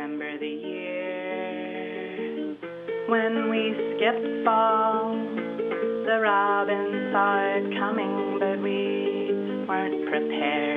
remember the year when we skipped fall. The robins saw it coming, but we weren't prepared.